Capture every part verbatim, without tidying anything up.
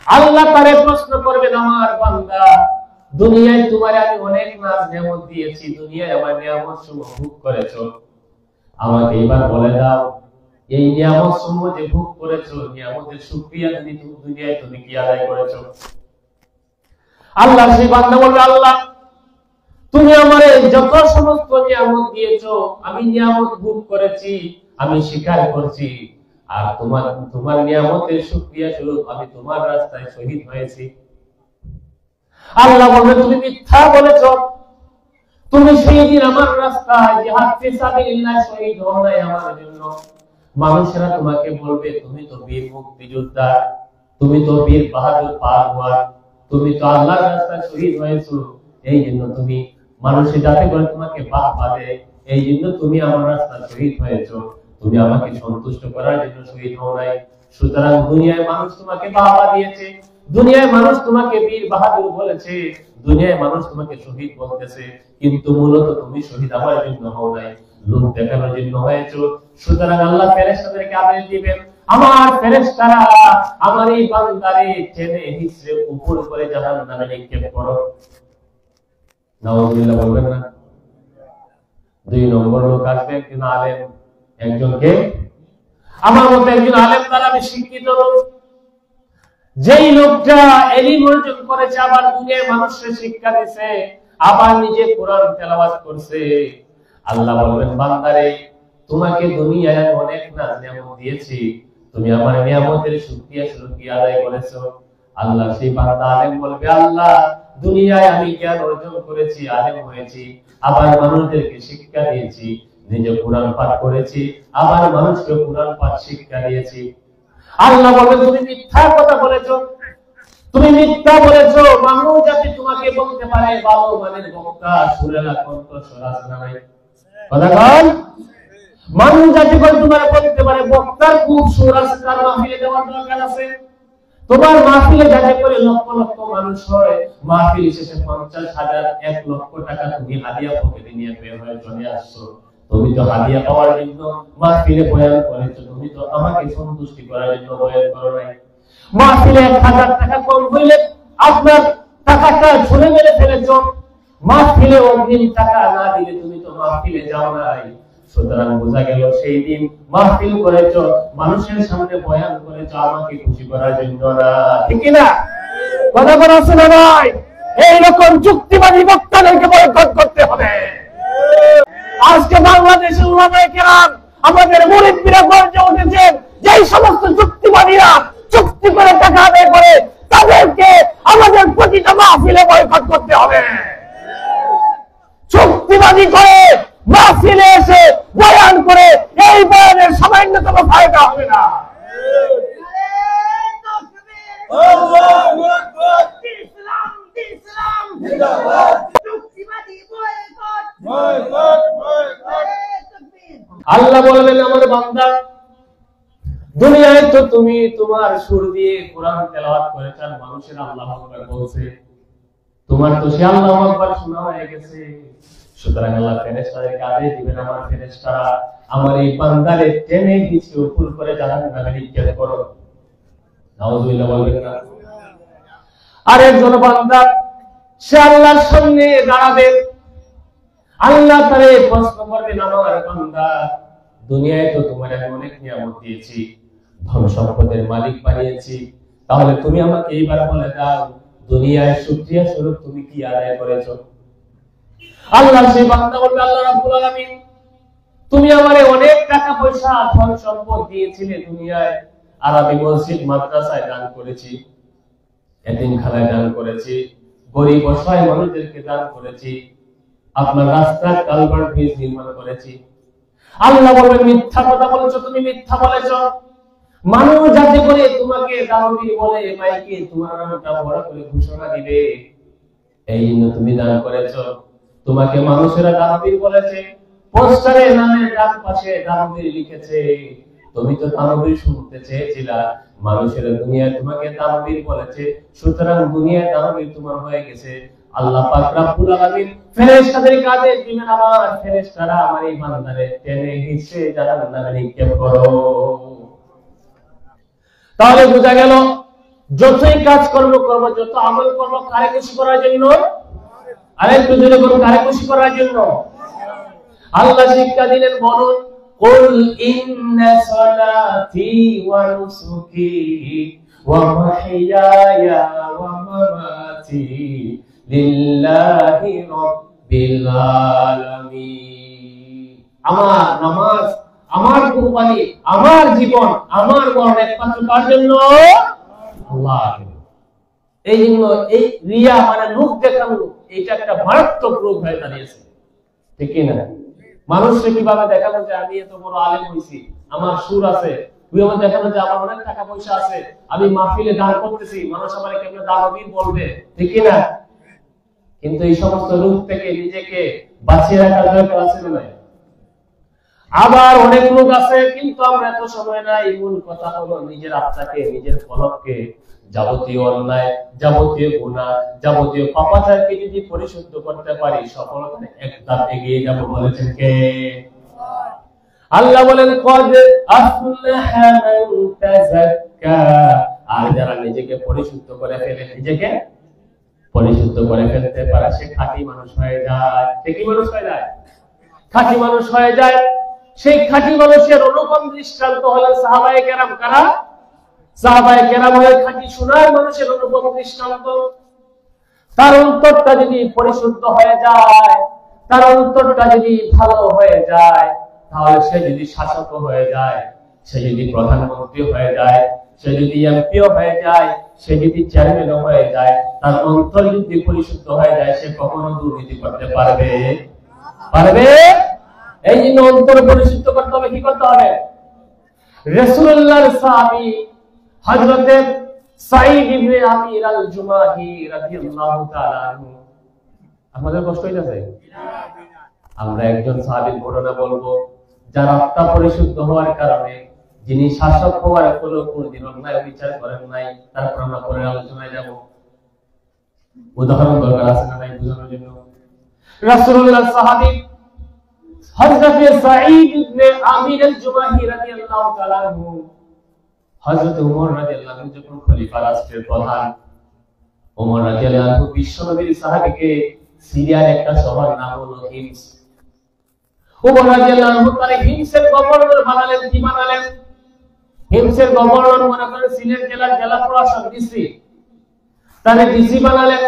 আল্লাহ তারে প্রশ্ন করবেন, আমার বান্দা দুনিয়ায় তোমারে আমি অনেক নাজ নিয়ামত দিয়েছি, দুনিয়ায় আমার নিয়ামত সমূহ ভোগ করেছো, আমাকে এবার বলে দাও এই নিয়ামত সমূহ যে ভোগ করেছো নিয়ামতের শুকরিয়া যদি তুমি দুনিয়ায় তুমি কি আদায় করেছো? আল্লাহ সেই বান্দা বলবে, আল্লাহ তুমি আমারে যত সমস্ত নিয়ামত দিয়েছো আমি নিয়ামত ভোগ করেছি, আমি স্বীকার করছি, আর তোমার তোমার নিয়ামতের শুকরিয়া স্বরূপ আমি তোমার রাস্তায় শহীদ হয়েছি। আল্লাহ বলবে, তুমি মিথ্যা বলেছো, তুমি সেই দিন আমার রাস্তায় জিহাদ ফি সাবিলিল্লাহ শহীদ হও নাই আমার জন্য। মানুষেরা তোমাকে বলবে, তুমি তো বীর মুক্তিযোদ্ধা, তুমি তো বীর বাহাদুর পারওয়ার, তুমি তো আল্লাহর রাস্তায় শহীদ হয়েছো, এই জন্য তুমি মানুষের যাতে করে তোমাকে বাহ পাবে, এই জন্য তুমি আমার রাস্তায় শহীদ হয়েছো, তুমি আমাকে সন্তুষ্ট করার জন্য শহীদ হও নাই। সুতরাং দুনিয়ায় মানুষ তোমাকে বাহবা দিয়েছে, দুনিয়ায় মানুষ তোমাকে বীর বাহাদুর বলেছে, দুনিয়ায় মানুষ তোমাকে শহীদ বলতেছে, কিন্তু মূলত তুমি শহীদ আমার জন্য হও নাই, লোক দেখানোর জন্য হয়েছো। সুতরাং আল্লাহ ফেরেশতাদেরকে আদেশ দিবেন, আমার ফেরেশতারা আমার এই বান্দারে টেনে হিচড়ে উপর করে জাহান্নামে নিক্ষেপ করো। নাউযুবিল্লাহ বলবেন না? দুই নম্বর লোক আসবে, একজন আলেম, একজনকে আমার মতো একজন আলেম দ্বারা আমি শিক্ষিত লোক, যেই লোকটা ইলম অর্জন করেছে, আবার দুনিয়ার মানুষকে শিক্ষা দিয়েছে, আবার নিজে কোরআন তেলাওয়াত করছে। আল্লাহ বলবেন, বান্দারে তোমাকে দুনিয়ায় অনেক নাজ নিয়ামত দিয়েছি, তুমি আমার নিয়ামতের শুকরিয়া স্বরূপ কি আদায় করেছো? আল্লাহ সেই বান্দা আলেম বলবে, আল্লাহ দুনিয়ায় আমি জ্ঞান অর্জন করেছি, আলেম হয়েছি, আবার মানুষদেরকে শিক্ষা দিয়েছি, নিজে কোরআন পাঠ করেছি, আবার মানুষকে কোরআন পাঠ শিক্ষা দিয়েছি। আল্লাহ বলবে, তুমি মিথ্যা কথা বলেছো, তুমি মিথ্যা বলেছো। মানুষ যাতে তোমাকে বলতে পারে ভালো মানের বক্তা, সুরেলা কণ্ঠ সরাস নাই কথা বল, মানুষ যাতে করে তোমার বলতে পারে বক্তার খুব সুরাস, তার মাহফিলে দেওয়ার দরকার আছে। তোমার মাহফিলে যাতে করে লক্ষ লক্ষ মানুষ হয়, মাহফিল শেষে পঞ্চাশ হাজার এক লক্ষ টাকা তুমি হাদিয়া পকেটে নিয়ে বের হয়ে চলে আসছো, তুমি তো হাদিয়া পাওয়ার জন্য মাহফিলে বয়ান করেছো, তুমি তো আমাকে সন্তুষ্টি করার জন্য বয়ান করো নাই। মাহফিলে এক হাজার টাকা কম হইলে আপনার টাকাটা ছুঁড়ে মেরে ফেলেছো, মাহফিলে অগ্রিম টাকা না দিলে তুমি তো মাহফিলে যাও নাই। সুতরাং বোঝা গেল সেই দিন মাহফিল করেছো, মানুষের সামনে বয়ান করেছো আমাকে খুশি করার জন্য না, ঠিক কি না? কথা বলা আছে না ভাই? এইরকম যুক্তিবাদী বক্তাদেরকে বয়কট করতে হবে। আজকে বাংলাদেশের উলামায়ে কেরাম, আমাদের মুরিদরা গর্জে উঠেছেন, যেই সমস্ত যুক্তিবাদীরা চুক্তি করে টাকা আদায় করে, তাদেরকে আমাদের প্রতিটা মাহফিলে বয়কট করতে হবে। চুক্তিবাদী করে মাহফিলে এসে বয়ান করে এই বয়ানের সামান্যতম ফায়দা হবে না। আল্লাহ বলবেন, আমার বান্দা দুনিয়ায় তো তুমি তোমার সুর দিয়ে কোরআন তেলাওয়াত করেছ, মানুষের আল্লাহু আকবার বলছে, তোমার তো সে আল্লাহু আকবার শোনা হয়ে গেছে। সুতরাং আল্লাহ ফেরেশতাদেরকে আদেশ দিবেন, আমার ফেরেশতারা আমার এই বান্দারে টেনে হিচড়ে উপর করে জাহান্নামে নিক্ষেপ করো। নাউযুবিল্লাহ বলবেন না? আর একজন বান্দা সে আল্লাহর সামনে দাঁড়াবে, আল্লাহ তারে প্রশ্ন করবেন, আমার বান্দা দুনিয়ায় তো তোমার আমি অনেক নিয়ামত দিয়েছি, ধন সম্পদের মালিক বানিয়েছি, তাহলে তুমি আমাকে এইবার বলে দাও দুনিয়ায় শুকরিয়া স্বরূপ তুমি কি আদায় করেছো? আল্লাহ সেই বান্দা বলবে, আল্লাহ রাব্বুল আলামিন তুমি আমারে অনেক টাকা পয়সা ধন সম্পদ দিয়েছিলে দুনিয়ায়, আর আমি মসজিদ মাদ্রাসায় দান করেছি, এতিমখানায় দান করেছি, গরিব অসহায় মানুষদেরকে দান করেছি, আপনার রাস্তা কালভার্ট ব্রিজ নির্মাণ করেছি। আল্লাহ বলবেন, মিথ্যা কথা বলেছো, তুমি মিথ্যা বলেছো। মানুষ যাতে করে তোমাকে দানবীর বলে মাইকে তোমার নামটা বড় করে ঘোষণা দিবে, এই জন্য তুমি দান করেছো। তোমাকে মানুষেরা দানবীর বলেছে, পোস্টারে নামের ডান পাশে দানবীর লিখেছে, তুমি তো দানবীর শুনতে চেয়েছিলা, মানুষেরা দুনিয়ায় তোমাকে দানবীর বলেছে, সুতরাং দুনিয়ায় দানবীর তোমার হয়ে গেছে। আল্লাহ পাক রব্বুল আলামিন ফেরেশতাদেরকে আদেশ দিবেন, আমার ফেরেশতারা আমার এই বান্দারে টেনে হিচড়ে জাহান্নামে নিক্ষেপ করো। তাহলে বোঝা গেল যতই কাজ কর্ম করব, যত আমল করব, কারে খুশি করার জন্য? আরেকটু জোরে বলুন, কারে খুশি করার জন্য? আল্লাহ শিক্ষা দিলেন, বলুন, কুল ইন্না সালাতি ওয়া নুসুকি ওয়া মাহইয়ায়া ওয়া মামাতি লিল্লাহি রাব্বিল আলামিন। আমার নামাজ, আমার কুরবানি, আমার জীবন, আমার মরণ একমাত্র কার জন্য? আল্লাহ। এই জন্য এই রিয়া মানে লোক দেখানো, এটা একটা মারাত্মক রোগ হয়ে দাঁড়িয়েছে, ঠিক কি না? মানুষকে কিভাবে দেখানো যে আমি এত বড় আলেম হইছি, আমার সুর আছে, কিভাবে দেখানো যে আমার অনেক টাকা পয়সা আছে, আমি মাহফিলে দান করতেছি, মানুষ আমাকে কেমন দানবীর বলবে, ঠিক কি না? কিন্তু এই সমস্ত রূপ থেকে নিজেকে বাঁচিয়ে রাখার দরকার আছে না? আবার অনেক লোক আছে, কিন্তু আমরা এত সময় নাই। মূল কথা হলো নিজের আত্মাকে, নিজের কলবকে যাবতীয় অন্যায়, যাবতীয় গুনাহ, যাবতীয় পাপাচারকে যদি পরিশুদ্ধ করতে পারি, সফলতা এক ধাপ এগিয়ে যাব। বলেছেন কে? আল্লাহ বলেন, কদ আফলাহা মান তাযাক্কা। আর যারা নিজেকে পরিশুদ্ধ করে ফেলে, নিজেকে পরিশুদ্ধ করে ফেলতে পারে, সে খাঁটি মানুষ হয়ে যায়। সে কি মানুষ হয়ে যায়? খাঁটি মানুষ হয়ে যায়। সেই খাঁটি মানুষের অনুপম দৃষ্টান্ত হলেন সাহাবায়ে কেরাম। কারা? সাহাবায়ে কেরাম হলেন খাঁটি সোনার মানুষের অনুপম দৃষ্টান্ত। তার অন্তরটা যদি পরিশুদ্ধ হয়ে যায়, তার অন্তরটা যদি ভালো হয়ে যায়, তাহলে সে যদি শাসক হয়ে যায়, সে যদি প্রধানমন্ত্রী হয়ে যায়, সে যদি এমপিও হয়ে যায়, সে যদি চেয়ারম্যান হয়ে যায়, তার অন্তর যদি পরিশুদ্ধ হয়ে যায়, সে কখনো দুর্নীতি করতে পারবে? পারবে? এই জন্য অন্তর পরিশুদ্ধ করতে হবে। কি করতে হবে? রাসূলুল্লাহর সাহাবী হযরত সাঈদ ইবনে আমির আল জুমাহি রাদিয়াল্লাহু তাআলা আনহু। আমাদের কষ্ট হইতাছে? আমরা একজন সাহাবীর ঘটনা বলবো, যার আত্মা পরিশুদ্ধ হওয়ার কারণে, যিনি শাসক হওয়ার পরেও কোনদিন অন্যায় বিচার করেন নাই। তারপর আমরা পরে আলোচনায় যাব। উদাহরণ দরকার আছে না নাই বোঝানোর জন্য? রাসূলুল্লাহর সাহাবী হযরত সাঈদ ইবনে আমির আল জুমাহি রাদিয়াল্লাহু তাআলা আনহু, হযরত ওমর রাদিয়াল্লাহু আনহু যখন খলিফা, রাষ্ট্রের প্রধান, ওমর রাদিয়াল্লাহু আনহু বিশ্বনবীর সাহাবীকে সিরিয়ার একটা শহর নাম হলো হিমস, ওমর রাদিয়াল্লাহু আনহু তারে হিমসের গভর্নর বানালেন। কি বানালেন? হিমসের গভর্নর মনে করেন সিলেট জেলার জেলা প্রশাসক ডিসি, তারে ডিসি বানালেন।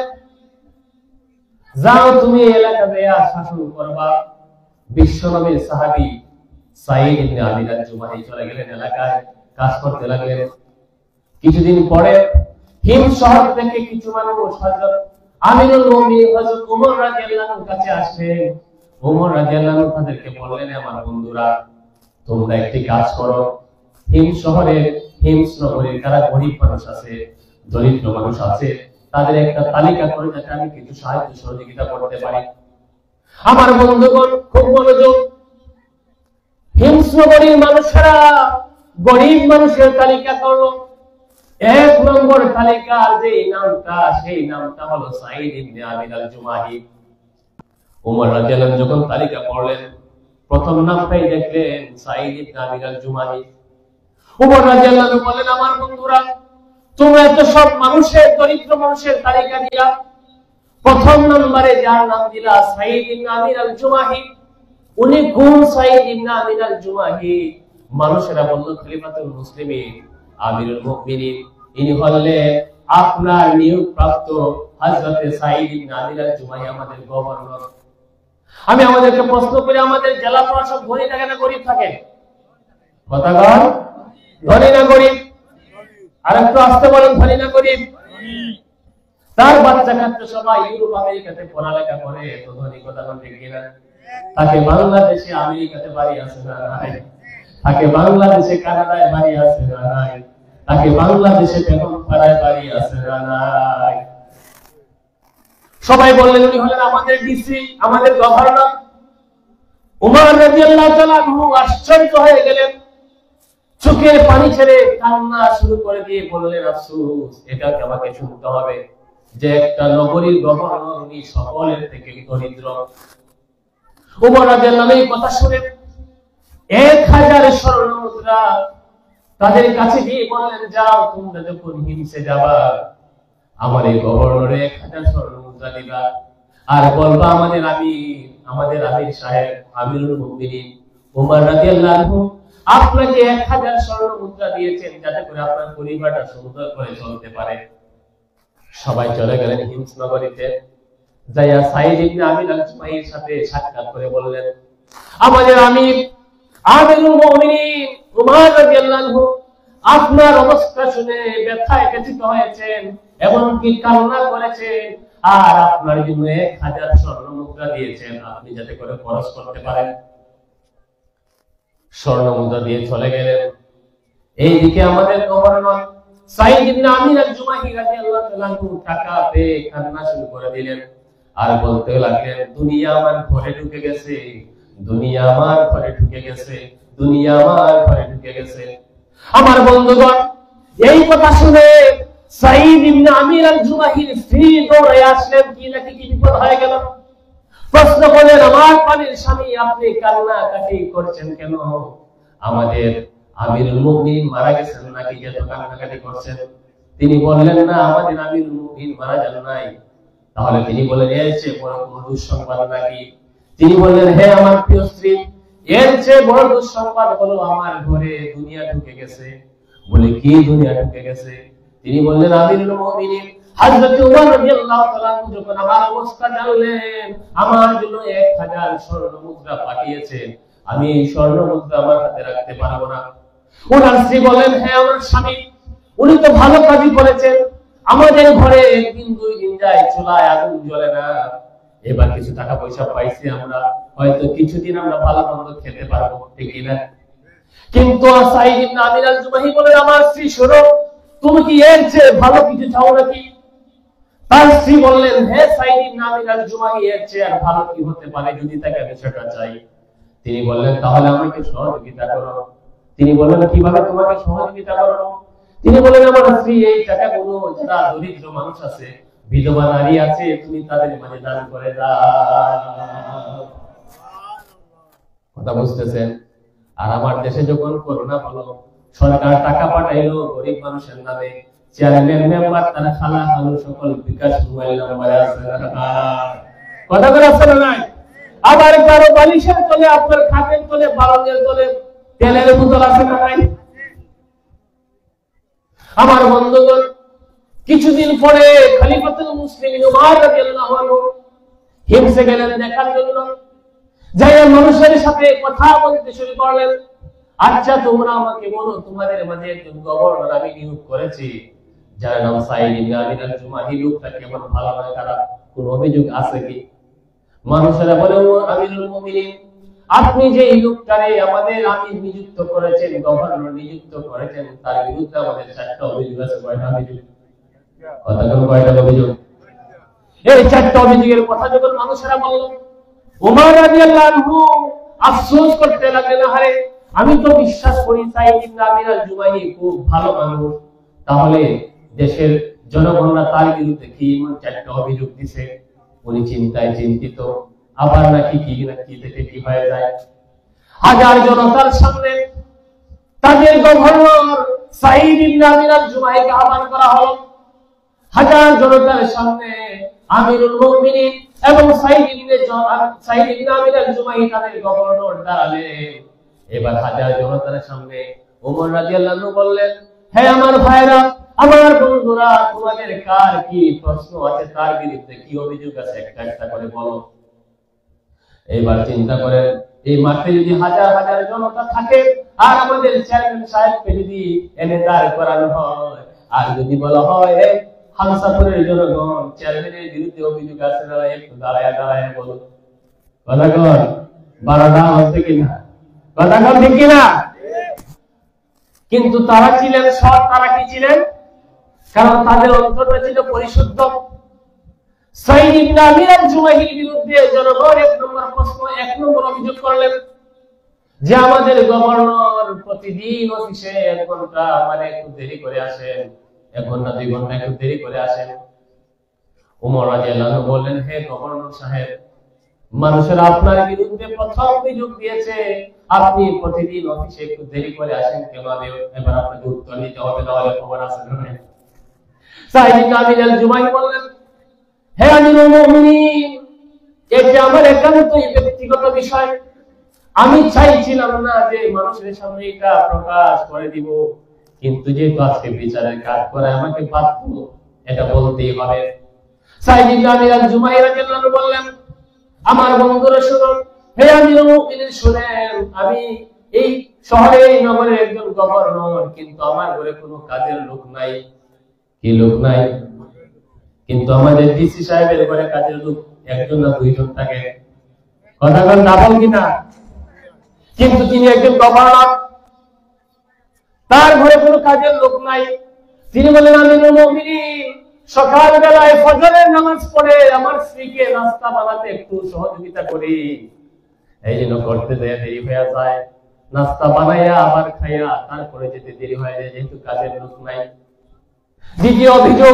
যাও তুমি এই এলাকাতে শাসন করবা। বিশ্বনবীর সাহাবী সাঈদ ইবনে আমির আল জুমাহি চলে গেলেন এলাকায়, কাজ করতে লাগলেন। কিছুদিন পরে হিমস শহর থেকে কিছু মানুষ হযরত আমিরুল মুমিনিন হযরত ওমর রাদিয়াল্লাহু আনহুর কাছে আসলেন। ওমর রাদিয়াল্লাহু আনহু তাদেরকে বললেন, আমার বন্ধুরা, তোমরা একটি কাজ করো। হিমস শহরের, হিমস নগরীর যারা গরিব মানুষ আছে, দরিদ্র মানুষ আছে, তাদের একটা তালিকা করে যাতে আমি কিছু সাহায্য সহযোগিতা করতে পারি। আমার বন্ধুগণ খুব মনোযোগ। হিমস নগরীর মানুষেরা গরিব মানুষের তালিকা করলো। এক নম্বর তালিকার যে নামটা, সেই নামটা হলো সাঈদ ইবনে আমির আল জুমাহি। ওমর রাদিয়াল্লাহু আনহু যখন তালিকা পড়লেন, প্রথম নামটাই দেখলেন সাঈদ ইবনে আমির আল জুমাহি। ওমর রাদিয়াল্লাহু আনহু বলেন, আমার বন্ধুরা, তোমরা এত সব মানুষের, দরিদ্র মানুষের তালিকা দিয়া প্রথম নম্বরে যার নাম দিলা সাঈদ ইবনে আমির আল জুমাহি, উনি কোন সাঈদ ইবনে আমির আল জুমাহি? মানুষেরা বলল, খলিফাতুল মুসলিমিন, আমিরুল মুমিনিন, ইনি হলেন আপনার নিয়োগপ্রাপ্ত হযরত সাঈদ ইবনে আমির আল জুমাহি, আমাদের গভর্নর। আমি আমাদেরকে প্রশ্ন করি, আমাদের জেলা প্রশাসক ধনী থাকে না গরিব থাকে? কথা বল, ধনী না গরিব? আর একটু আসতে বলেন, ধনী না গরিব? তার বাচ্চা কাচ্চা সবাই ইউরোপ আমেরিকাতে পড়ালেখা করে, তো ধনী কথা বলতে কিনা? তাকে বাংলাদেশে আমেরিকাতে বাড়ি আছে না নাই? তাকে বাংলাদেশে কানাডায় বাড়ি আছে না নাই? তাকে বাংলাদেশে বেগমপাড়ায় বাড়ি আছে না নাই? সবাই বললেন উনি হলেন আমাদের ডিসি, আমাদের গভর্নর। ওমর রাদিয়াল্লাহু তাআলা আনহু আশ্চর্য হয়ে গেলেন, চোখের পানি ছেড়ে কান্না শুরু করে দিয়ে বললেন, আফসোস, এটা আমাকে শুনতে হবে যে একটা নগরীর গভর্নর উনি সকলের থেকে দরিদ্র। ওমর রাদিয়াল্লাহু আনহু এই কথা শুনে এক হাজার স্বর্ণ মুদ্রা তাদের কাছে গিয়ে বললেন, যাও তোমরা যখন হিমসে যাবা আমার এই গভর্নরে এক হাজার স্বর্ণ মুদ্রা দিবা, আর বলবা আমাদের আমির আমাদের আমির সাহেব আমিরুল মুমিনিন ওমর রাদিয়াল্লাহু আনহু আপনাকে এক হাজার স্বর্ণ মুদ্রা দিয়েছেন যাতে করে আপনার পরিবারটা সুন্দর করে চলতে পারে। সবাই চলে গেলেন হিমস নগরীতে। যাইয়া সাইদ ইবনে আমির আল-জুমাহির সাথে সাক্ষাৎ করে বললেন, আমাদের আমির আমিরুল মুমিনিন ওমর রাদিয়াল্লাহু আনহু আপনার অবস্থা শুনে ব্যথায় ব্যথিত হয়েছেন, এমনকি কান্না করেছেন, আর আপনার জন্য এক হাজার স্বর্ণ মুদ্রা দিয়েছেন আপনি যাতে করে খরচ করতে পারেন। স্বর্ণ মুদ্রা দিয়ে চলে গেলেন। এইদিকে আমাদের গভর্নর সাইদ ইবনে আমির আল-জুমাহি রাদিয়াল্লাহু তাআলা আনহু টাকা পেয়ে কান্না শুরু করে দিলেন, আর বলতে লাগলেন, দুনিয়া আমার ঘরে ঢুকে গেছে, দুনিয়া আমার ঘরে ঢুকে গেছে, দুনিয়া আমার ঘরে ঢুকে গেছে। আমার বন্ধুগণ, এই কথা শুনে সাইদ ইবনে আমির আল-জুমাহির স্ত্রী দৌড়ে আসলেন, কি নাকি কি বিপদ হয়ে গেল। প্রশ্ন করলেন, আমার পানির স্বামী আপনি কান্না কাটি করছেন কেন? আমাদের আমিরুল মুমিনিন মারা গেছেন নাকি যে তো কান্নাকাটি করছেন? তিনি বললেন, না আমাদের আমিরুল মুমিনিন মারা যান নাই। তাহলে তিনি বললেন, এর চেয়ে বড় কোনো দুঃসংবাদ নাকি? তিনি বললেন, হে আমার প্রিয় স্ত্রী, এর চেয়ে বড় দুঃসংবাদ হলো আমার ঘরে দুনিয়া ঢুকে গেছে। বলে, কি দুনিয়া ঢুকে গেছে? তিনি বললেন, আমিরুল মুমিনিন হযরত ওমর রাদিয়াল্লাহু তাআলা যখন আমার অবস্থা জানলেন, আমার জন্য এক হাজার স্বর্ণ মুদ্রা পাঠিয়েছেন, আমি এই স্বর্ণ মুদ্রা আমার হাতে রাখতে পারবো না। ওনার স্ত্রী বলেন, হ্যাঁ আমার স্বামী, উনি তো ভালো কাজই করেছেন, আমাদের ঘরে একদিন দুই দিন যায় চুলায় আগুন জ্বলে না, এবার কিছু টাকা পয়সা পাইছি আমরা, হয়তো কিছুদিন আমরা ভালো মন্দ খেতে পারবো, ঠিক না? কিন্তু সাইদ ইবনে আমির আল-জুমাহি বলেন, আমার স্ত্রী শোনো, তুমি কি এর চেয়ে ভালো কিছু চাও নাকি? তার স্ত্রী বললেন, হে সাইদ ইবনে আমির আল-জুমাহি, এর চেয়ে আর ভালো কি হতে পারে যদি তাকে বিষয়টা চাই। তিনি বললেন, তাহলে আমাকে সহযোগিতা করো। তিনি বললেন, কিভাবে তোমাকে সহযোগিতা করব? তিনি বললেন, আমার স্ত্রী এই টাকাগুলো যারা দরিদ্র মানুষ আছে, বিধবা নারী আছে, তুমি তাদের মাঝে দান করে দাও। কথা বুঝতেছেন? আর আমার দেশে যখন করোনা হলো, সরকার টাকা পাঠাইলো গরিব মানুষের নামে, চেয়ারম্যান মেম্বার তারা খালা খালু সকল বিকাশ মোবাইল নাম্বারে আছে, কথা করে আছে না নাই? আবার কারো বালিশের তলে, আপনার খাটের তলে, বালনের তলে তেলের বোতল আছে না নাই? আমার বন্ধুগণ, কিছুদিন পরে খলিফাতুল মুসলিমিন ওমর রাদিয়াল্লাহু আনহু হিমসে গেলেন দেখার জন্য। যাই মানুষের সাথে কথা বলতে শুরু করলেন, আচ্ছা তোমরা আমাকে বলো, তোমাদের মাঝে একজন গভর্নর আমি নিয়োগ করেছি, যার নাম সাইদ ইবনে আমির আল-জুমাহি, লোকটা কেমন, ভালো না খারাপ, কোন অভিযোগ আছে কি? মানুষেরা বলে, আমিরুল মুমিনিন আপনি যে এই লোকটারে আমাদের আমির নিযুক্ত করেছেন, গভর্নর নিযুক্ত করেছেন, তার বিরুদ্ধে আমাদের চারটা অভিযোগ আছে। কয়টা অভিযোগ? কথা বলুন, কয়টা অভিযোগ? এই চারটা অভিযোগের কথা যখন মানুষেরা বলল, ওমর রাদিয়াল্লাহু আনহু আফসোস করতে লাগলেন, আরে আমি তো বিশ্বাস করি সাইদ ইবনে আমির আল-জুমাহি খুব ভালো মানুষ, তাহলে দেশের জনগণরা তার বিরুদ্ধে কি এমন চারটা অভিযোগ দিছে? উনি চিন্তায় চিন্তিত, আবার নাকি কি নাকি থেকে কি হয়ে যায়। হাজার জনতার সামনে তাদের গভর্নর সাইদ ইবনে আমির আল-জুমাহিকে আহ্বান করা হলো। হাজার জনতার সামনে আমিরুল মুমিনিন এবং সাইদ ইবনে সাইদ ইবনে আমির আল-জুমাহি তাদের গভর্নর দাঁড়ালেন। এবার হাজার জনতার সামনে ওমর রাদিয়াল্লাহু আনহু বললেন, হে আমার ভাইরা, আমার বন্ধুরা, তোমাদের কার কি প্রশ্ন আছে, তার বিরুদ্ধে কি অভিযোগ আছে, একটা একটা করে বলো। এবার চিন্তা করেন, এই মাঠে যদি হাজার হাজার জনতা থাকে, আর আমাদের চেয়ারম্যান সাহেবকে যদি এনে দাঁড় করানো হয়, আর যদি বলা হয় হামসাপুরের জনগণ চেয়ারম্যানের বিরুদ্ধে অভিযোগ আছে, না একটু দাঁড়ায় দাঁড়ায় বলো, কথা কর, বারোটা হচ্ছে কিনা, কথা কর, ঠিক কিনা? কিন্তু তারা ছিলেন সৎ, তারা কি ছিলেন? কারণ তাদের অন্তরটা ছিল পরিশুদ্ধ। সাইদ ইবনে আমির আল-জুমাহির বিরুদ্ধে জনগণ এক নম্বর প্রশ্ন, এক নম্বর অভিযোগ করলেন যে আমাদের গভর্নর প্রতিদিন অফিসে এক ঘন্টা মানে একটু দেরি করে আসেন, এক ঘন্টা দুই ঘন্টা একটু দেরি করে আসেন। ওমর রাদিয়াল্লাহু আনহু বললেন, হে গভর্নর সাহেব, মানুষের আপনার বিরুদ্ধে প্রথম অভিযোগ দিয়েছে, আপনি প্রতিদিন অফিসে একটু দেরি করে আসেন কেন? এবার আপনাকে উত্তর দিতে হবে, তাহলে খবর আছে না? সাইদ ইবনে আমির আল-জুমাহি বললেন, হে আমিরুল মুমিনিন, এটা আমার একান্তই ব্যক্তিগত বিষয়। আমি চাইছিলাম না যে মানুষের সামনে এটা প্রকাশ করে দিব, কিন্তু যেহেতু আজকে বিচারের কাজ করে আমাকে বাধ্য এটা বলতেই হবে। সাইদ ইবনে আমির আল-জুমাহি রাদিয়াল্লাহু আনহু বললেন, আমার বন্ধুরা শুনুন, হে আমিরুল মুমিনিন শুনেন, আমি এই শহরে এই নগরের একজন গভর্নর, কিন্তু আমার ঘরে কোনো কাজের লোক নাই। কি লোক নাই? কিন্তু আমাদের ডিসি সাহেবের ঘরে কাজের লোক একজন না দুইজন থাকে। কথা বল না বল কিনা? কিন্তু তিনি একজন গভর্নর, তার ঘরে কোনো কাজের লোক নাই। তিনি বলেন, আমিরুল মুমিনিন, সকাল বেলায় ফজরের নামাজ পড়ে আমার স্ত্রীকে নাস্তা বানাতে একটু সহযোগিতা করি, এই জন্য করতে দেরি হয়ে যায়। নাস্তা বানাইয়া আবার খাইয়া তারপরে যেতে দেরি হয়ে যায়, যেহেতু কাজের লোক নাই। দ্বিতীয় অভিযোগ,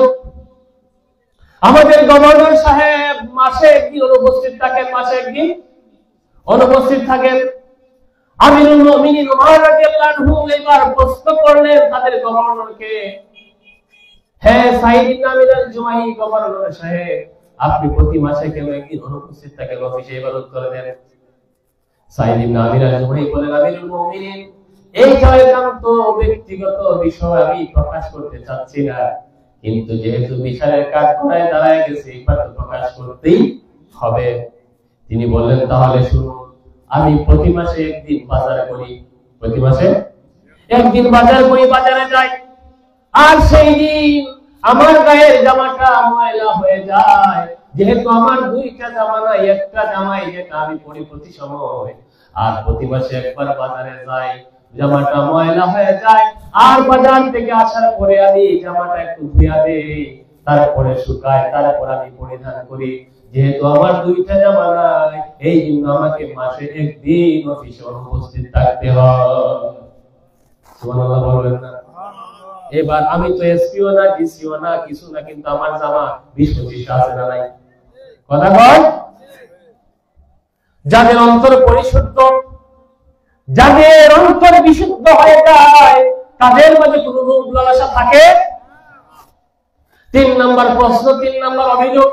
আমাদের গভর্নর সাহেব মাসে একদিন অনুপস্থিত থাকেন, মাসে একদিন অনুপস্থিত থাকেন। আমিরুল মুমিনিন ওমর রাদিয়াল্লাহু আনহু এবার প্রশ্ন করলেন তাদের গভর্নরকে, হে সাইদ ইবনে আমির আল-জুমাহি গভর্নর সাহেব, আপনি প্রতি মাসে কেন একদিন অনুপস্থিত থাকেন অফিসে? এবার উত্তর দেন। সাইদ ইবনে আমির আল-জুমাহি বলেন, আমিরুল মুমিনিন, এইটা একান্ত ব্যক্তিগত বিষয়, আমি প্রকাশ করতে চাচ্ছি না, কিন্তু যেহেতু বিচারের কাজ করায় দাঁড়ায় গেছে, এবার তো প্রকাশ করতেই হবে। তিনি বললেন, তাহলে শুনুন, আমি প্রতি মাসে একদিন বাজার করি, প্রতি মাসে একদিন বাজার করি, বাজারে যাই, আর সেই দিন আমার গায়ের জামাটা ময়লা হয়ে যায়। যেহেতু আমার দুইটা জামা নাই, একটা জামাই যেটা আমি পরি প্রতি সময়, আর প্রতি মাসে একবার বাজারে যাই, জামাটা ময়লা হয়ে যায়, আর বাজার থেকে আসার পরে আমি জামাটা একটু ধুইয়া দেই, তারপরে শুকায়, তারপর আমি পরিধান করি। যেহেতু আমার দুইটা জামা নাই, এই জন্য আমাকে মাসে একদিন অফিসে অনুপস্থিত থাকতে হয়। সুবহানাল্লাহ বলবেন না? এবার আমি তো এসপিও না, ডিসিও না, কিছু না, কিন্তু আমার জামা বিশ পঁচিশটা আছে না নাই? কথা বল। যাদের অন্তর পরিশুদ্ধ, যাদের অন্তর বিশুদ্ধ হয়ে যায়, তাদের মাঝে কোনো লোভ লালসা থাকে। তিন নম্বর প্রশ্ন, তিন নম্বর অভিযোগ,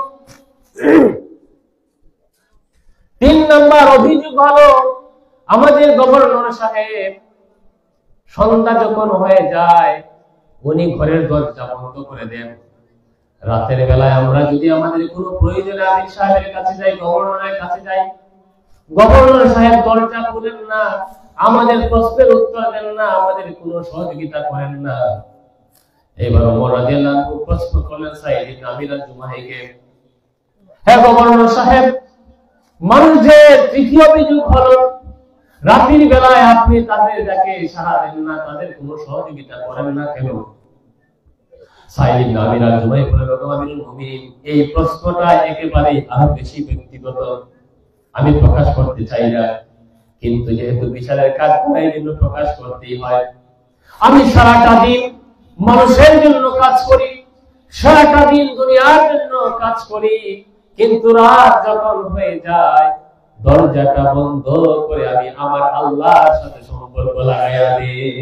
তিন নম্বর অভিযোগ হলো, আমাদের গভর্নর সাহেব সন্ধ্যা যখন হয়ে যায় উনি ঘরের দরজা বন্ধ করে দেন। রাতের বেলায় আমরা যদি আমাদের কোনো প্রয়োজনে আমির সাহেবের কাছে যাই, গভর্নরের কাছে যাই, গভর্নর সাহেব দরজা খুলেন না, আমাদের প্রশ্নের উত্তর দেন না, আমাদের কোনো সহযোগিতা করেন না। এবার ওমর রাদিয়াল্লাহু আনহু প্রশ্ন করলেন সাইদ ইবনে আমির আল-জুমাহিকে, হে গভর্নর সাহেব, মানুষের তৃতীয় অভিযোগ হলো, রাতের বেলায় আপনি তাদের ডাকে সাড়া দেন না, তাদের কোনো সহযোগিতা করেন না কেন? সাইদ ইবনে আমির আল-জুমাহি বললেন, আমিরুল মুমিনিন, এই প্রশ্নটা একেবারে আরো বেশি ব্যক্তিগত, আমি প্রকাশ করতে চাই না, কিন্তু যেহেতু বিচারের কাজ এই জন্য প্রকাশ করতেই হয়। আমি সারাটা দিন মানুষের জন্য কাজ করি, সারাটা দিন দুনিয়ার জন্য কাজ করি, কিন্তু রাত যখন হয়ে যায় দরজাটা বন্ধ করে আমি আমার আল্লাহর সাথে সম্পর্ক লাগাইয়া দিই।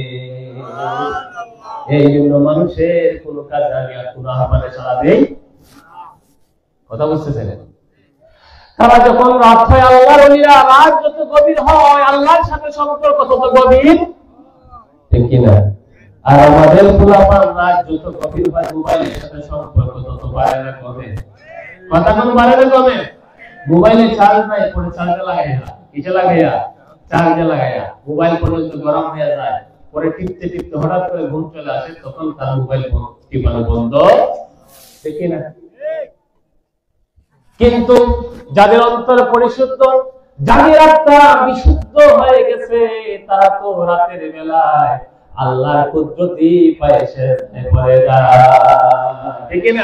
এই জন্য মানুষের কোন কাজ আমি আর কোন আহ্বানে সাড়া দেই। কথা বুঝতেছেন? তারা যখন রাত হয়, আল্লাহর ওলিরা রাত যত গভীর হয় আল্লাহর সাথে সম্পর্ক তত গভীর, ঠিক কিনা? আর আমাদের ফুলাপান রাত যত গভীর হয় মোবাইলের সাথে সম্পর্ক তত বাড়ে না কমে? কথা কোন বাড়ে না কমে? মোবাইলে চার্জ নাই, পরে চার্জে লাগাইয়া, কিসে লাগাইয়া? চার্জে লাগাইয়া। মোবাইল পর্যন্ত গরম হয়ে যায়, পরে টিপতে টিপতে হঠাৎ করে ঘুম চলে আসে, তখন তার মোবাইল টিপানো বন্ধ, ঠিক কিনা? কিন্তু যাদের অন্তর পরিশুদ্ধ, যাদের আত্মা বিশুদ্ধ হয়ে গেছে, তারা তো রাতের বেলায় আল্লাহর কুদরতি পায়ে সেজদা করে যায়, ঠিক না?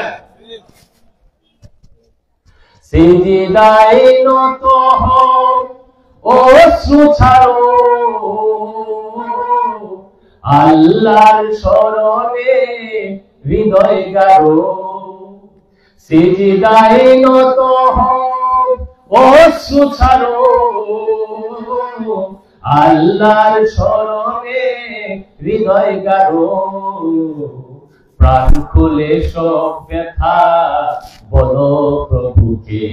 সিজদায় নত হও, অশ্রু ছাড়ো, আল্লাহর শরণে হৃদয় গাড়ো। সিজদায় নত হও, অশ্রু ছাড়ো, আল্লাহর শরণে হৃদয় গাঢ়, প্রাণ খুলে সব ব্যথা বলো প্রভুকে,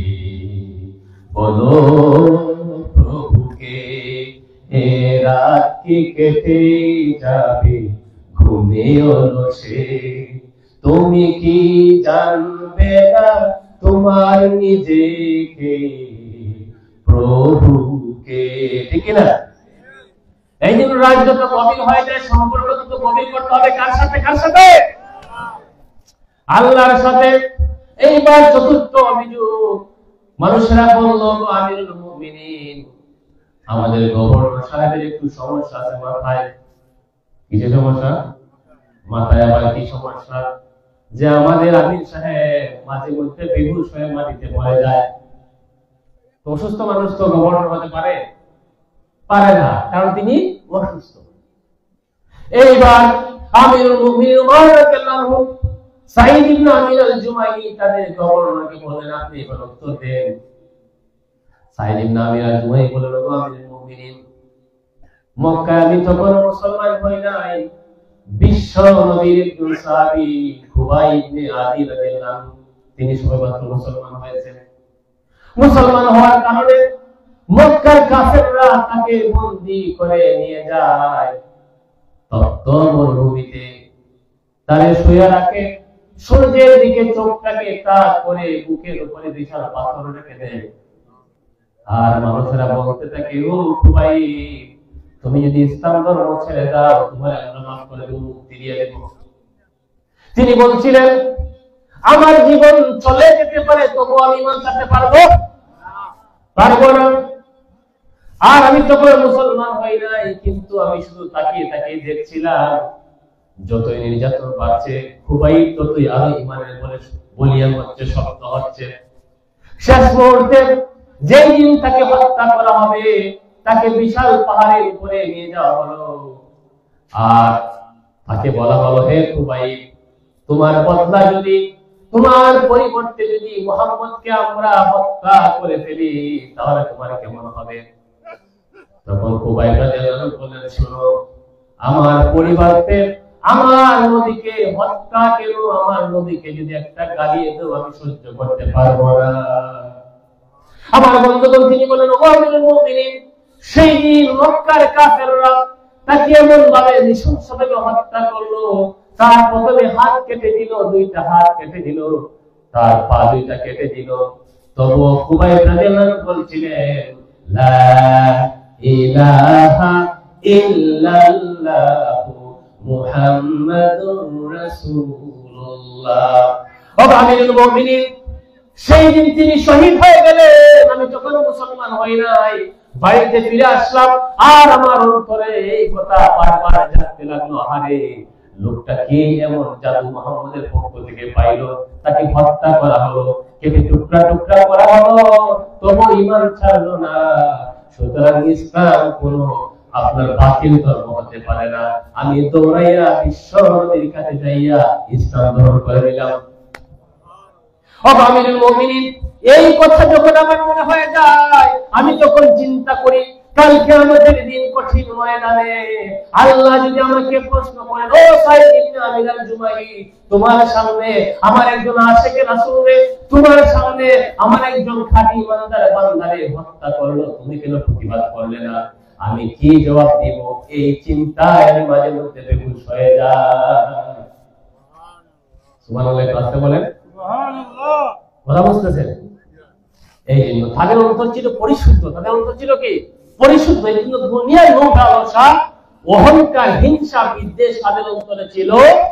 বলো প্রভুকে। এ রাত কি কেটে যাবে ঘুমে অলসে, তুমি কি জানবে না তোমার নিজেকে, প্রভুকে। ঠিক না? এই জন্য রাত যত গভীর হয়ে যায়, সম্পর্ক তত গভীর করতে হবে। কার সাথে? কার সাথে? আল্লাহর সাথে। এইবার চতুর্থ অভিযোগ, মানুষেরা বলল আমিরুল মুমিনিন, আমাদের গভর্নর সাহেবের একটু সমস্যা আছে মাথায়। কিসের সমস্যা? মাথায় আবার কি সমস্যা? যে আমাদের আমির সাহেব মাঝে মধ্যে বেহুশ হয়ে মাটিতে পড়ে যায়। অসুস্থ মানুষ তো গভর্নর হতে পারে? পারে না, কারণ তিনি অসুস্থ। এইবার আমিরুল মুমিনিন ওমর রাদিয়াল্লাহু আনহু সাঈদ ইবনে আমির আল-জুমাহি তাদের গভর্নরকে বলেন, আপনি এবার উত্তর দেন। সাঈদ ইবনে আমির আল-জুমাহি বললেন, আমিরুল মুমিনিন, মক্কায় আমি তখন মুসলমান হই নাই। বিশ্ব নবীর একজন সাহাবী খুবাই ইবনে আদি রাদিয়াল্লাহু আনহু, তিনি সবেমাত্র মুসলমান হয়েছেন। মুসলমান হওয়ার কারণে মক্কার কাফেররা তাকে বন্দী করে নিয়ে যায়, তপ্ত মরুভূমিতে তারে শুয়ে রাখে, সূর্যের দিকে চোখটাকে তাক করে বুকের উপরে বিশাল পাথর রেখে দেয়। আর মানুষেরা বলতে থাকে, ও খুবাই, তুমি যদি ইসলাম ধর্ম ছেড়ে দাও, তোমার আল্লাহ মাফ করে দেব, মুক্তি দিয়ে দেব। তিনি বলছিলেন, আমার জীবন চলে যেতে পারে, তবু আমি ঈমান ছাড়তে পারবো পারবো না। আর আমি তখন মুসলমান হই নাই, কিন্তু আমি শুধু তাকিয়ে তাকিয়ে দেখছিলাম, যতই নির্যাতন বাড়ছে, খুবাই ততই আরো ঈমানের বলে বলিয়ান হচ্ছে, শক্ত হচ্ছে। শেষ মুহূর্তে যেই দিন তাকে হত্যা করা হবে, তাকে বিশাল পাহাড়ের উপরে নিয়ে যাওয়া হলো। আর তাকে বলা হলো, হে খুবাই, তোমার বদলা যদি, তোমার পরিবর্তে যদি মুহাম্মদকে আমরা হত্যা করে ফেলি, তাহলে তোমার কেমন হবে? তখন খুবাই রাদিয়াল্লাহু আনহু বললেন, শোনো, আমার পরিবর্তে আমার নবীকে হত্যা কেন, আমার নবীকে যদি একটা গালি দাও, আমি সহ্য করতে পারবো না। আমার বন্ধুগণ, তিনি বলেন, ও আমিরুল মুমিনিন, সেই দিন মক্কার কাফেররা তাকে এমন ভাবে নৃশংসভাবে হত্যা করলো, তার প্রথমে হাত কেটে দিল, দুইটা হাত কেটে দিল, তার পা দুইটা কেটে দিল। তবুও খুবাই রাদিয়াল্লাহু আনহু বলছিলেন, লা ইলাহা ইল্লাল্লাহু মুহাম্মাদুর রাসূলুল্লাহ। ও আমিরুল মুমিনিন, সেই দিন তিনি শহীদ হয়ে গেলেন, আমি তখন মুসলমান হই নাই। বাড়িতে ফিরে আসলাম, আর আমার অন্তরে এই কথা বারবার জানতে লাগলো, আরে লোকটা কি এমন জাদু মুহাম্মদের পক্ষ থেকে পাইলো, তাকে হত্যা করা হলো, কেটে টুকরা টুকরা করা হলো, তবু ঈমান ছাড়লো না। সুতরাং ইসলাম কোনো আপনার বাতিল ধর্ম হতে পারে না। আমি দৌড়াইয়া বিশ্ব নবীর কাছে যাইয়া ইসলাম গ্রহণ করে নিলাম। আমিরুল মুমিনিন, এই কথা যখন আমার মনে হয়ে যায়, আমি তখন চিন্তা করি, কালকে আমাদের দিন কঠিন ময়দানে আল্লাহ যদি আমাকে প্রশ্ন করেন, ও সাঈদ ইবনে আমির আল-জুমাহি, তোমার সামনে আমার একজন আশিকে রাসূলে, তোমার সামনে আমার একজন খাঁটি ইমানদার বান্দারে হত্যা করলো, তুমি কেন প্রতিবাদ করলে না? আমি কি জবাব দিব? এই চিন্তায় আমি মাঝে মধ্যে বেহুশ হয়ে যাই। সুবহানাল্লাহ, আসতে বলেন সুবহানাল্লাহ। কথা বুঝতেছেন? এই জন্য তাদের অন্তর ছিল পরিশুদ্ধ, তাদের অন্তর ছিল কি পরিশুদ্ধ। এই জন্য দুনিয়ার লোভ লালসা, অহংকার, হিংসা, বিদ্বেষ তাদের অন্তরে ছিল।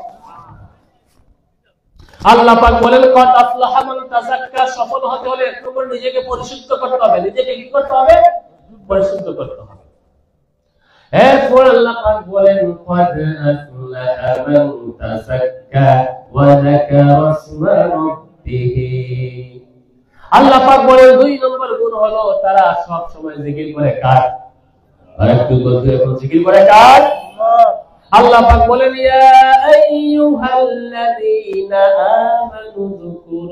আল্লাহ পাক বলেন, কদ আফলাহা মান তাযাক্কা, সফল হতে হলে তোমার নিজেকে পরিশুদ্ধ করতে হবে। নিজেকে কি করতে হবে? পরিশুদ্ধ করতে হবে। এরপর আল্লাহ পাক বলেন, কদ আফলাহা মান তাযাক্কা ওয়া যাকারা ইসমা রাব্বিহি। আল্লাহ পাক বলেন, দুই নম্বর গুণ হলো তারা সব সময় জিকির করে কার? আর একটু বলতে এখন জিকির করে কার? আল্লাহ পাক বলেন, ইয়া আইয়ুহাল্লাযীনা আমানু যকুরুল্লাহ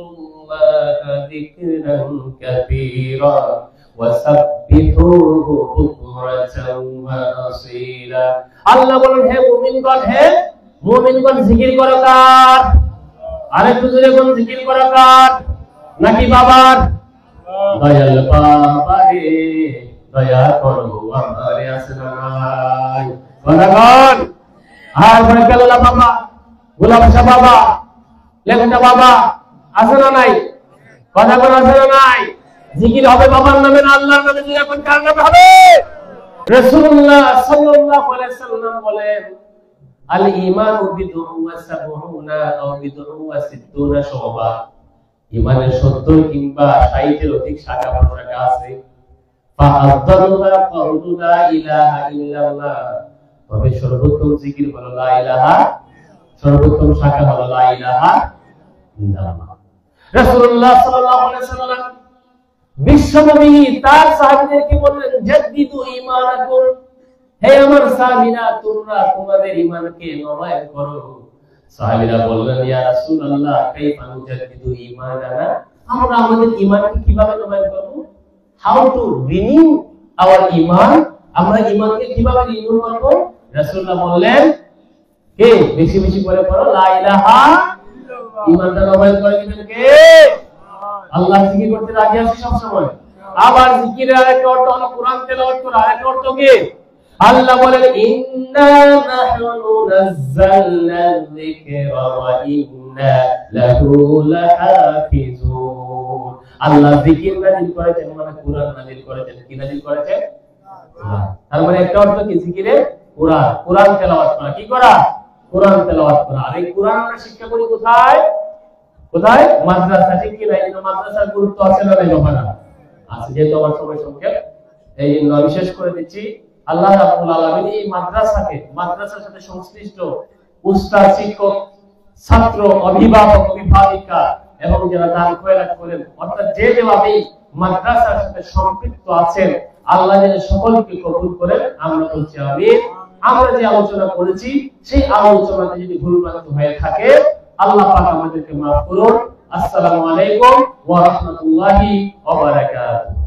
আল্লাহ যিকরান কাসীরা ওয়া সাব্বিহুহু বুকরাতান ওয়া আসীলা। আল্লাহ বলেন হে মুমিনগণ, হে মুমিনগণ জিকির করো কার? আরেকটু জোরে কোন জিকির করো কার? নাকি বাবার? দয়াল বাবা রে দয়া করো আমারে আসনাই। বলাগণ আর বলে কেল্লা বাবা, গোলাপ শাহ বাবা, লেখটা বাবা আছে না নাই? কথা বলা আছে না নাই? জিকির হবে বাবার নামে না আল্লাহর নামে? জিকির এখন কার নামে হবে? রাসূলুল্লাহ সাল্লাল্লাহু আলাইহি সাল্লাম বলেন আল ঈমানু বিদ'un ওয়া সাবউনা আও বিদ'un ওয়া সিত্তুনা শুবা। ঈমানের সত্তর কিংবা ষাট এর অধিক শাখা প্রশাখা আছে। ফাআযযালুহা কাউলু লা ইলাহা ইল্লাল্লাহ, তবে সর্বোত্তম জিকির হলো লা ইলাহা, সর্বোত্তম শাখা হলো লা ইলাহা ইল্লাল্লাহ। রাসূলুল্লাহ সাল্লাল্লাহু আলাইহি সাল্লাম বিশ্বনবী তার সাহাবীদেরকে বললেন জাদ্দিদু ঈমানাকুম, হে আমার সাহাবীরা তোমরা তোমাদের ঈমানকে নবায়ন করো। সাহাবীরা বললেন ইয়া রাসূলুল্লাহ কাইফা নুজাদ্দিদু ঈমানানা, আমরা আমাদের ঈমানকে কিভাবে নবায়ন করব? হাউ টু রিনিউ আওয়ার ঈমান, আমরা ঈমানকে কিভাবে রিনিউ করব? রাসূলুল্লাহ বললেন কে বেশি বেশি করে পড়ো লা ইলাহা ইল্লাল্লাহ। ঈমানটা নবায়ন করে দিবেন কে? আল্লাহ। জিকির করতে রাজি আছি সব সময়। আবার জিকিরের আরেকটা অর্থ হলো কোরআন তেলাওয়াত করা, আরেকটা অর্থ কি? আল্লাহ বলেন ইন্না নাহনু নাযালনা যিকরা ওয়া ইন্না লাহু লাহাফিজুন। আল্লাহ জিকির নাযিল করেছেন মানে কোরআন নাযিল করেছেন। কি নাযিল করেছেন? কোরআন। তার মানে একটা অর্থ কি জিকিরে? কোরআন, কোরআন তেলাওয়াত করা। কি করা? কোরআন তেলাওয়াত করা। আর এই কোরআন আমরা শিক্ষা করি কোথায়? কোথায়? মাদ্রাসা। ঠিক কি না? এই মাদ্রাসার গুরুত্ব আছে না নাই বাবারা? আছে। যেহেতু আমার সময় সংক্ষেপ এই জন্য বিশেষ করে দিচ্ছি, আল্লাহ রাব্বুল আলামিন এই মাদ্রাসাকে, মাদ্রাসার সাথে সংশ্লিষ্ট উস্তাদ, শিক্ষক, ছাত্র, অভিভাবক, অভিভাবিকা এবং যারা দান খয়রাত করেন, অর্থাৎ যে যেভাবে মাদ্রাসার সাথে সম্পৃক্ত আছেন, আল্লাহ যেন সকলকে কবুল করেন। আমরা বলছি আমিন। আমরা যে আলোচনা করেছি সেই আলোচনাতে যদি ভুলভ্রান্তি হয়ে থাকে আল্লাহ পাক আমাদেরকে মাফ করুন। আসসালামু আলাইকুম ওয়া রাহমাতুল্লাহি ওয়া বারাকাতুহু।